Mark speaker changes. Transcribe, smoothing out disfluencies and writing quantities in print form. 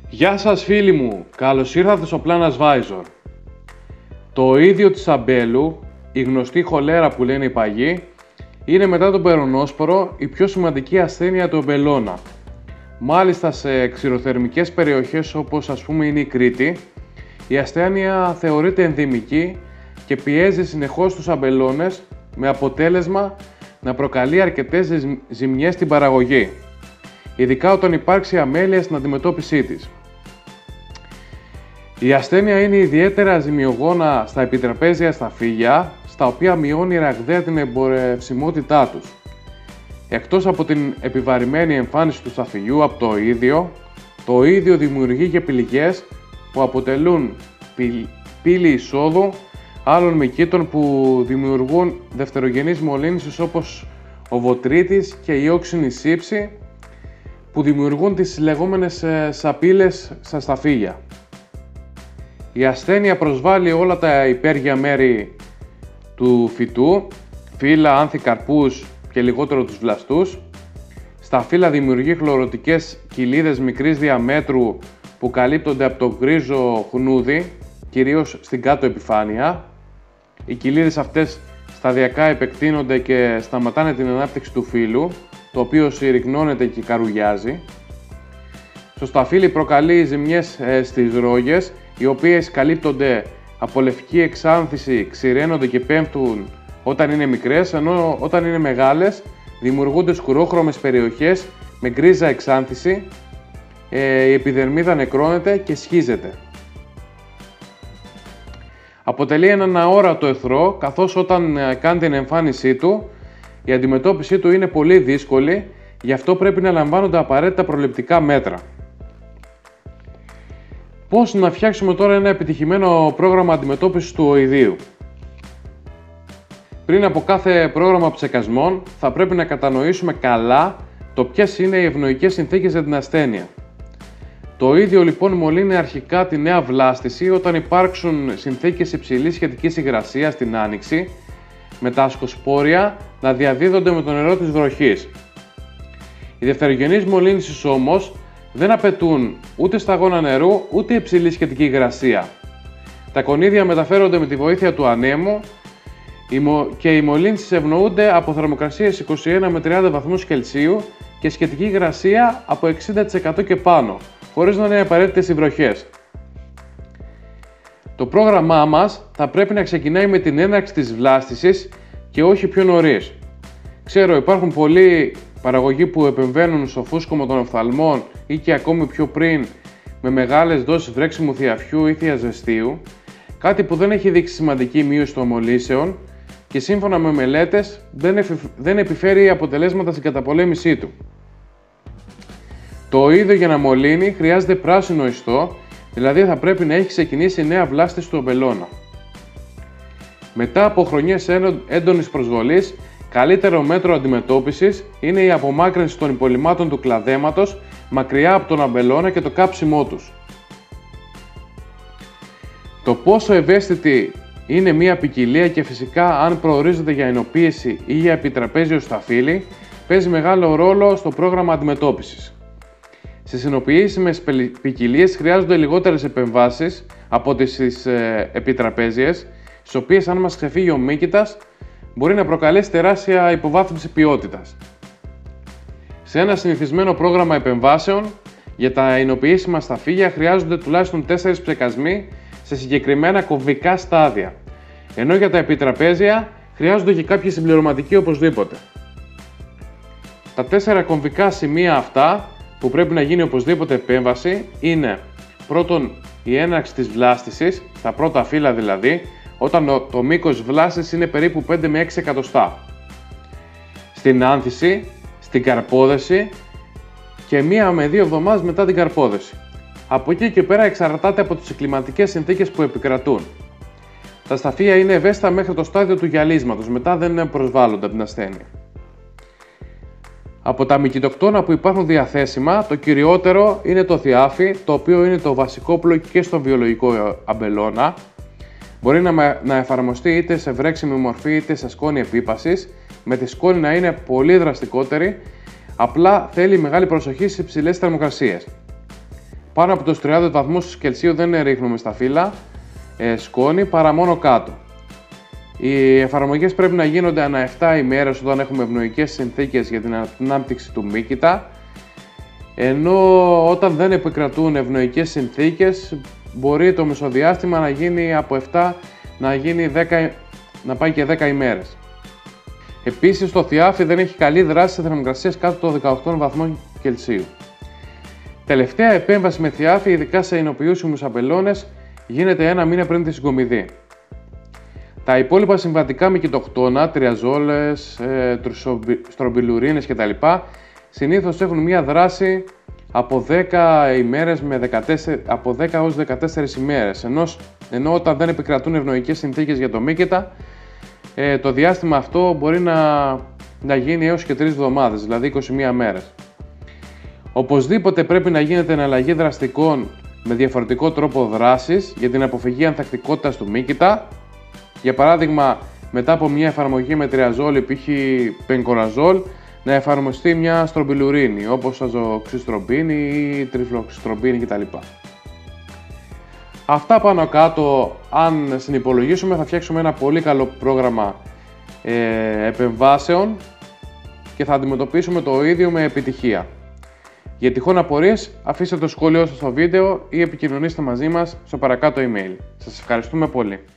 Speaker 1: Γεια σας φίλοι μου, καλώς ήρθατε στο Plan Advisor. Το ίδιο της αμπέλου, η γνωστή χολέρα που λένε οι παγιοί, είναι μετά τον περονόσπορο η πιο σημαντική ασθένεια του αμπελώνα. Μάλιστα σε ξηροθερμικές περιοχές όπως ας πούμε είναι η Κρήτη, η ασθένεια θεωρείται ενδημική και πιέζει συνεχώς τους αμπελώνες με αποτέλεσμα να προκαλεί αρκετές ζημιές στην παραγωγή, ειδικά όταν υπάρξει αμέλεια στην αντιμετώπιση της. Η ασθένεια είναι ιδιαίτερα ζημιογόνα στα επιτραπέζια σταφύλια, στα οποία μειώνει ραγδαία την εμπορευσιμότητά τους. Εκτός από την επιβαρημένη εμφάνιση του σταφυλιού από το ίδιο δημιουργεί και πηλικές που αποτελούν πύλη εισόδου άλλων μυκήτων που δημιουργούν δευτερογενείς μολύνσεις όπως ο βοτρίτης και η όξινη σύψη που δημιουργούν τις λεγόμενες σαπίλες στα σταφύλια. Η ασθένεια προσβάλλει όλα τα υπέργεια μέρη του φυτού, φύλλα, άνθη, καρπούς και λιγότερο τους βλαστούς. Στα φύλλα δημιουργεί χλωρωτικές κοιλίδες μικρής διαμέτρου που καλύπτονται από το γκρίζο χνούδι, κυρίως στην κάτω επιφάνεια. Οι κοιλίδες αυτές σταδιακά επεκτείνονται και σταματάνε την ανάπτυξη του φύλλου, το οποίο συρρυκνώνεται και καρουγιάζει. Στο σταφύλι προκαλεί ζημιές στις ρόγες, οι οποίες καλύπτονται από λευκή εξάνθηση, ξηραίνονται και πέφτουν όταν είναι μικρές, ενώ όταν είναι μεγάλες δημιουργούνται σκουρόχρωμες περιοχές με γκρίζα εξάνθηση, η επιδερμίδα νεκρώνεται και σχίζεται. Αποτελεί έναν αόρατο εχθρό, καθώς όταν κάνει την εμφάνισή του, η αντιμετώπιση του είναι πολύ δύσκολη, γι' αυτό πρέπει να λαμβάνονται απαραίτητα προληπτικά μέτρα. Πώς να φτιάξουμε τώρα ένα επιτυχημένο πρόγραμμα αντιμετώπισης του οηδείου? Πριν από κάθε πρόγραμμα ψεκασμών, θα πρέπει να κατανοήσουμε καλά το ποιες είναι οι ευνοϊκές συνθήκες για την ασθένεια. Το ίδιο λοιπόν μολύνει αρχικά τη νέα βλάστηση όταν υπάρξουν συνθήκες υψηλής σχετικής υγρασίας στην άνοιξη, με τα ασκοσπόρια να διαδίδονται με το νερό της βροχής. Οι δευτερογενείς μολύνσεις όμως δεν απαιτούν ούτε σταγόνα νερού ούτε υψηλή σχετική υγρασία. Τα κονίδια μεταφέρονται με τη βοήθεια του ανέμου και οι μολύνσεις ευνοούνται από θερμοκρασίες 21 με 30 βαθμούς Κελσίου και σχετική υγρασία από 60% και πάνω, χωρίς να είναι απαραίτητες οι βροχές. Το πρόγραμμά μας θα πρέπει να ξεκινάει με την έναρξη της βλάστησης και όχι πιο νωρίς. Ξέρω, υπάρχουν πολλοί παραγωγοί που επεμβαίνουν στο φούσκωμα των οφθαλμών ή και ακόμη πιο πριν με μεγάλες δόσεις βρέξιμου θειαφιού ή θειαζεστίου, κάτι που δεν έχει δείξει σημαντική μείωση των μολύσεων και σύμφωνα με μελέτες δεν επιφέρει αποτελέσματα στην καταπολέμησή του. Το ίδιο για να μολύνει χρειάζεται πράσινο ιστό, δηλαδή θα πρέπει να έχει ξεκινήσει νέα βλάστηση του αμπελώνα. Μετά από χρονιές έντονης προσβολής, καλύτερο μέτρο αντιμετώπισης είναι η απομάκρυνση των υπολειμμάτων του κλαδέματος μακριά από τον αμπελώνα και το κάψιμό τους. Το πόσο ευαίσθητη είναι μία ποικιλία και φυσικά αν προορίζεται για εινοποίηση ή για επιτραπέζιο σταφύλι παίζει μεγάλο ρόλο στο πρόγραμμα αντιμετώπισης. Στις εινοποιήσιμες ποικιλίες χρειάζονται λιγότερες επεμβάσεις από τις επιτραπέζιες, στις οποίες αν μας ξεφύγει ο μύκητας μπορεί να προκαλέσει τεράστια υποβάθμιση ποιότητας. Σε ένα συνηθισμένο πρόγραμμα επεμβάσεων, για τα εινοποιήσιμα σταφύλια χρειάζονται τουλάχιστον 4 ψεκασμοί σε συγκεκριμένα κομβικά στάδια, ενώ για τα επιτραπέζια χρειάζονται και κάποιοι συμπληρωματικοί οπωσδήποτε. Τα 4 κομβικά σημεία αυτά που πρέπει να γίνει οπωσδήποτε επέμβαση είναι πρώτον η έναρξη της βλάστησης, στα πρώτα φύλλα δηλαδή, όταν το μήκος βλάστησης είναι περίπου 5 με 6 εκατοστά. Στην άνθηση, στην καρπόδεση και 1 με 2 εβδομάδες μετά την καρπόδεση. Από εκεί και πέρα εξαρτάται από τις κλιματικές συνθήκες που επικρατούν. Τα σταφύλια είναι ευαίσθητα μέχρι το στάδιο του γυαλίσματος, μετά δεν προσβάλλονται από την ασθένεια. Από τα μυκητοκτόνα που υπάρχουν διαθέσιμα, το κυριότερο είναι το θειάφι, το οποίο είναι το βασικό όπλο και στον βιολογικό αμπελώνα. Μπορεί να εφαρμοστεί είτε σε βρέξιμη μορφή είτε σε σκόνη επίπασης, με τη σκόνη να είναι πολύ δραστικότερη, απλά θέλει μεγάλη προσοχή σε υψηλές θερμοκρασίες. Πάνω από τους 30 βαθμούς Κελσίου δεν ρίχνουμε στα φύλλα σκόνη, παρά μόνο κάτω. Οι εφαρμογές πρέπει να γίνονται ανά 7 ημέρες όταν έχουμε ευνοϊκές συνθήκες για την ανάπτυξη του μύκητα, ενώ όταν δεν επικρατούν ευνοϊκές συνθήκες μπορεί το μεσοδιάστημα να γίνει από 7 να πάει και 10 ημέρες. Επίσης το θιάφι δεν έχει καλή δράση σε θερμοκρασίες κάτω των 18 βαθμών Κελσίου. Τελευταία επέμβαση με θιάφι, ειδικά σε εινοποιούσιμους αμπελώνες, γίνεται 1 μήνα πριν τη συγκομιδή. Τα υπόλοιπα συμβατικά μυκητοκτόνα, τριαζόλες, στρομπιλουρίνες κτλ. Συνήθως έχουν μία δράση από 10 ημέρες από 10 έως 14 ημέρες, ενώ όταν δεν επικρατούν ευνοϊκές συνθήκες για το μύκητα, το διάστημα αυτό μπορεί να γίνει έως και 3 εβδομάδες, δηλαδή 21 μέρες. Οπωσδήποτε πρέπει να γίνεται εναλλαγή δραστικών με διαφορετικό τρόπο δράσης για την αποφυγή ανθεκτικότητας του μύκητα. Για παράδειγμα, μετά από μια εφαρμογή με τριαζόλη, π.χ. πενκοραζόλ, να εφαρμοστεί μια στρομπιλουρίνη, όπως αζοξιστρομπίνη ή τριφλοξιστρομπίνη κτλ. Αυτά πάνω κάτω, αν συνυπολογίσουμε, θα φτιάξουμε ένα πολύ καλό πρόγραμμα επεμβάσεων και θα αντιμετωπίσουμε το ίδιο με επιτυχία. Για τυχόν απορίες, αφήστε το σχόλιο σας στο βίντεο ή επικοινωνήστε μαζί μας στο παρακάτω email. Σας ευχαριστούμε πολύ.